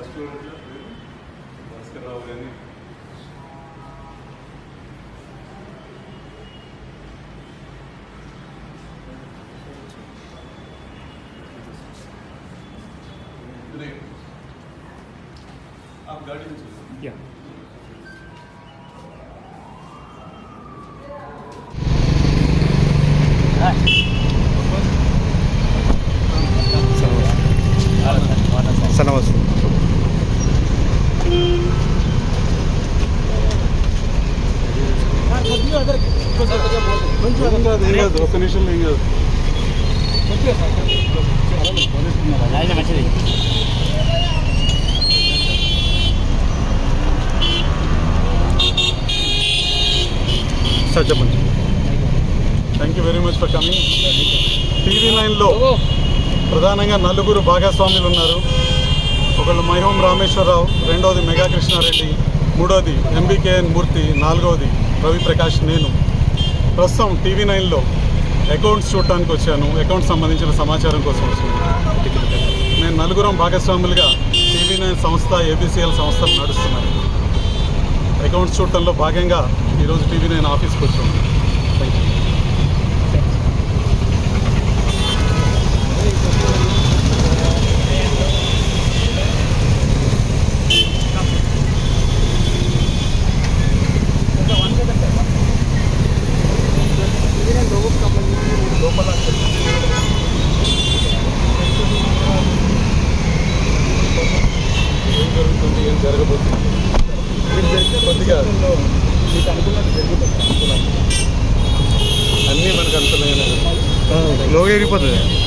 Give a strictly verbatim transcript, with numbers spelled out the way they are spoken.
आप गाड़ी में चलो। या सनवास ఒక నిమిషం ఏం కాదు సార్ చెప్పండి. Thank you very much for coming. TV నైన్లో ప్రధానంగా నలుగురు భాగస్వాములు ఉన్నారు. ఒకళ్ళు మైహోం రామేశ్వరరావు, రెండవది మెగా కృష్ణారెడ్డి, మూడోది ఎంబీకేఎన్ మూర్తి, నాలుగవది రవి ప్రకాష్ నేను. ప్రస్తుతం టీవీ నైన్లో అకౌంట్స్ చూడటానికి వచ్చాను. అకౌంట్స్ సంబంధించిన సమాచారం కోసం వచ్చాను. నేను నలుగురం భాగస్వాములుగా టీవీ నైన్ సంస్థ, ఏబీసీఎల్ సంస్థలు నడుస్తున్నాను. అకౌంట్స్ చూడటంలో భాగంగా ఈరోజు టీవీ నైన్ ఆఫీస్కి వచ్చాను. Thank you. ఏం జరుగుతుంది, ఏం జరగబోతుంది కొద్దిగా అన్నీ మనకు అనుకున్నాయి. లోగా ఎగిరిపోతుంది.